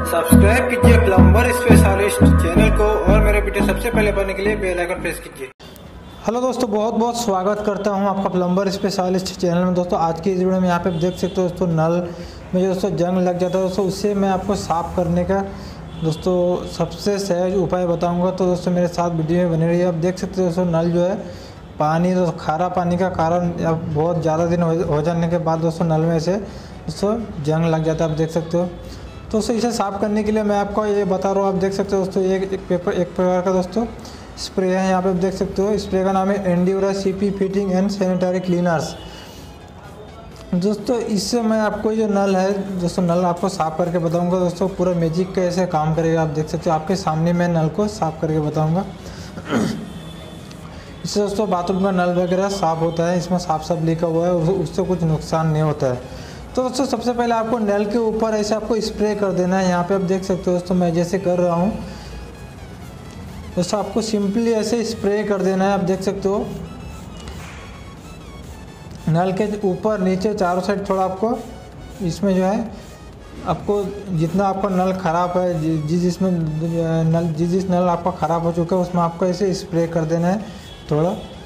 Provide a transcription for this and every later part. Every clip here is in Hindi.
सब्सक्राइब कीजिए प्लम्बर स्पेशलिस्ट चैनल को और मेरे वीडियो सबसे पहले पाने के लिए बेल आइकन प्रेस कीजिए। हेलो दोस्तों, बहुत बहुत स्वागत करता हूं आपका प्लम्बर स्पेशलिस्ट चैनल में। दोस्तों आज की इस वीडियो में यहाँ पे देख सकते हो दोस्तों, नल में जो दोस्तों जंग लग जाता है दोस्तों, उससे मैं आपको साफ़ करने का दोस्तों सबसे सहज उपाय बताऊंगा। तो दोस्तों मेरे साथ वीडियो में बने रहिए। आप देख सकते हो दोस्तों, नल जो है पानी दोस्तों खारा पानी का कारण अब बहुत ज़्यादा दिन हो जाने के बाद दोस्तों नल में से दोस्तों जंग लग जाता है, आप देख सकते हो। तो दोस्तों इसे साफ़ करने के लिए मैं आपको ये बता रहा हूँ। आप देख सकते हो दोस्तों, एक प्रकार का दोस्तों स्प्रे है। यहाँ पे आप देख सकते हो, स्प्रे का नाम है Endura CP fitting and sanitary cleaners. दोस्तों इससे मैं आपको जो नल है दोस्तों, नल आपको साफ़ करके बताऊंगा दोस्तों। पूरा मैजिक कैसे काम करेगा आप देख सकते हो। आपके सामने मैं नल को साफ़ करके बताऊंगा। इससे दोस्तों बाथरूम का नल वगैरह साफ़ होता है, इसमें साफ लिखा हुआ है, उससे कुछ नुकसान नहीं होता है। तो दोस्तों सबसे पहले आपको नल के ऊपर ऐसे आपको स्प्रे कर देना है। यहाँ पे आप देख सकते हो दोस्तों, मैं जैसे कर रहा हूँ दोस्तों, आपको सिंपली ऐसे स्प्रे कर देना है। आप देख सकते हो नल के ऊपर नीचे चारों साइड थोड़ा आपको इसमें जो है आपको जितना आपका नल ख़राब है, जिस नल आपका ख़राब हो चुका है उसमें आपको ऐसे स्प्रे कर देना है थोड़ा।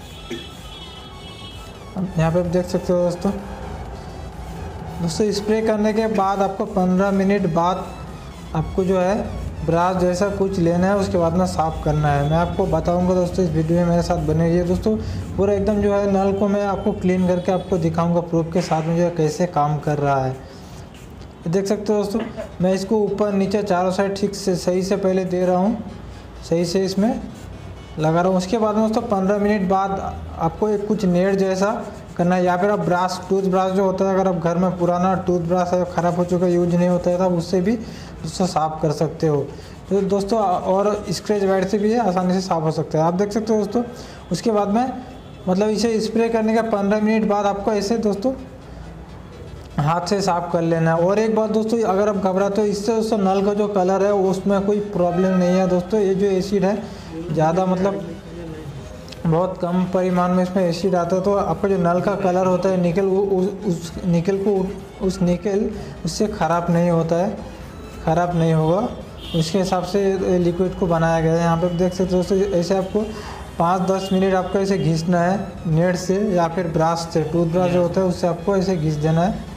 यहाँ पे आप देख सकते हो दोस्तों स्प्रे करने के बाद आपको 15 मिनट बाद आपको जो है ब्रश जैसा कुछ लेना है, उसके बाद में साफ़ करना है। मैं आपको बताऊंगा दोस्तों, इस वीडियो में मेरे साथ बने रहिए दोस्तों। पूरा एकदम जो है नल को मैं आपको क्लीन करके आपको दिखाऊंगा प्रूफ के साथ में जो है कैसे काम कर रहा है। देख सकते हो दोस्तों, मैं इसको ऊपर नीचे चारों साइड ठीक से सही से पहले दे रहा हूँ, सही से इसमें लगा रहा हूँ। उसके बाद में दोस्तों 15 मिनट बाद आपको एक कुछ नेट जैसा करना है, या फिर आप ब्रश टूथ ब्रश जो होता है, अगर आप घर में पुराना टूथ ब्रश है ख़राब हो चुका है, यूज नहीं होता है, तो उससे भी दोस्तों साफ़ कर सकते हो। तो दोस्तों और स्क्रैच वाइट से भी है आसानी से साफ़ हो सकता है, आप देख सकते हो दोस्तों। उसके बाद में मतलब इसे स्प्रे करने का 15 मिनट बाद आपको ऐसे दोस्तों हाथ से साफ़ कर लेना है। और एक बात दोस्तों, अगर आप घबराते हो, इससे दोस्तों नल का जो कलर है उसमें कोई प्रॉब्लम नहीं है दोस्तों। ये जो एसिड है ज़्यादा मतलब बहुत कम परिमाण में इसमें एसिड आता है, तो आपका जो नल का कलर होता है निकल, उस निकल उससे ख़राब नहीं होता है, ख़राब नहीं होगा। उसके हिसाब से लिक्विड को बनाया गया है। यहाँ पे देख सकते हो दोस्तों, ऐसे आपको 5-10 मिनट आपको ऐसे घिसना है नेट से, या फिर ब्रश से, टूथ ब्रश जो होता है उससे आपको ऐसे घिस देना है।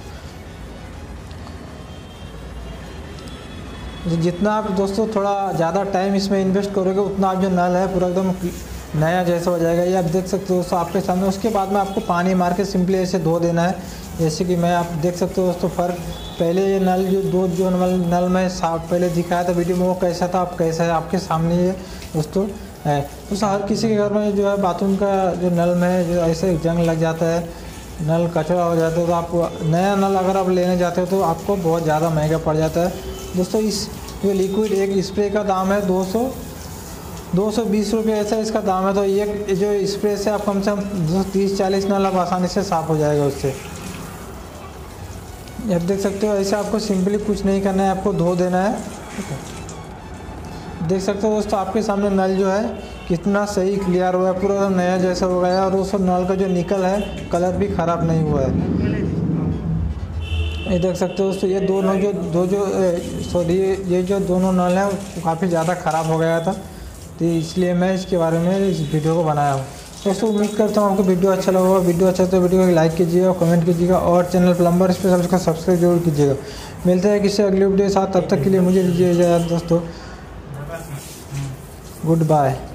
जितना आप दोस्तों थोड़ा ज़्यादा टाइम इसमें इन्वेस्ट करोगे, उतना आप जो नल है पूरा एकदम नया जैसा हो जाएगा। ये आप देख सकते हो दोस्तों आपके सामने। उसके बाद में आपको पानी मार के सिंपली ऐसे धो देना है, जैसे कि मैं आप देख सकते हो दोस्तों फ़र्क। पहले ये नल जो नल में साफ पहले दिखाया था वीडियो में, वो कैसा था, अब कैसा है आपके सामने ये दोस्तों है। दोस्तों हर किसी के घर में जो है बाथरूम का जो नल में जो ऐसे जंग लग जाता है, नल कचरा हो जाता है, तो आप नया नल अगर आप लेने जाते हो तो आपको बहुत ज़्यादा महंगा पड़ जाता है दोस्तों। इस जो लिक्विड एक स्प्रे का दाम है 220 रुपये ऐसा इसका दाम है। तो ये जो स्प्रे से आप कम से कम 30-40 नल आप आसानी से साफ़ हो जाएगा उससे। आप देख सकते हो ऐसे आपको सिंपली कुछ नहीं करना है, आपको धो देना है। देख सकते हो दोस्तों आपके सामने नल जो है कितना सही क्लियर हुआ है, पूरा नया जैसा हो गया। और दोस्तों नल का जो निकल है कलर भी ख़राब नहीं हुआ है। ये देख सकते हो दोस्तों, ये दोनों ये जो दोनों नल हैं काफ़ी ज़्यादा ख़राब हो गया था, तो इसलिए मैं इसके बारे में इस वीडियो को बनाया हूँ। दोस्तों उम्मीद करता हूँ आपको वीडियो अच्छा लगा होगा। वीडियो अच्छा तो वीडियो को लाइक कीजिएगा, कमेंट कीजिएगा और चैनल प्लम्बर स्पेशलिस्ट को सब्सक्राइब जरूर कीजिएगा। मिलते हैं किसी अगले वीडियो के साथ, तब तक के लिए मुझे दीजिए इजाज़त दोस्तों। Good bye.